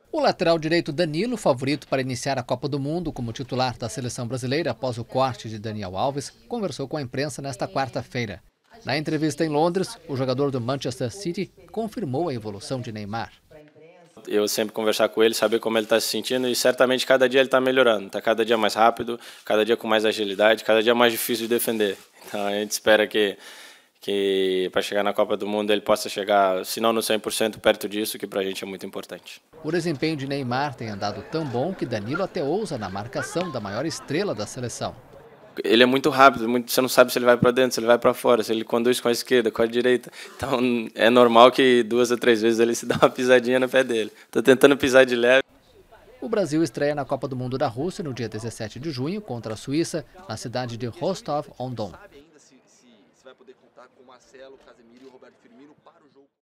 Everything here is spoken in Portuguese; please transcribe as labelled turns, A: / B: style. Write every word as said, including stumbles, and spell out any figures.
A: O lateral direito Danilo, favorito para iniciar a Copa do Mundo como titular da seleção brasileira após o corte de Daniel Alves, conversou com a imprensa nesta quarta-feira. Na entrevista em Londres, o jogador do Manchester City confirmou a evolução de Neymar.
B: Eu sempre conversar com ele, saber como ele está se sentindo e certamente cada dia ele está melhorando. Está cada dia mais rápido, cada dia com mais agilidade, cada dia mais difícil de defender. Então a gente espera que, que para chegar na Copa do Mundo ele possa chegar, se não no cem por cento, perto disso, que para a gente é muito importante.
A: O desempenho de Neymar tem andado tão bom que Danilo até ousa na marcação da maior estrela da seleção.
B: Ele é muito rápido, muito, você não sabe se ele vai para dentro, se ele vai para fora, se ele conduz com a esquerda, com a direita. Então é normal que duas ou três vezes ele se dá uma pisadinha no pé dele. Estou tentando pisar de leve.
A: O Brasil estreia na Copa do Mundo da Rússia no dia dezessete de junho contra a Suíça, na cidade de Rostov-on-Don.